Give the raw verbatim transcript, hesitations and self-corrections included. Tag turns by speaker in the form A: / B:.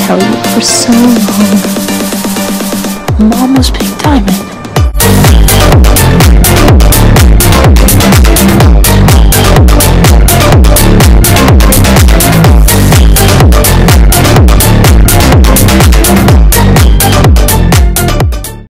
A: tell you for so long. I'm almost Pink Diamond.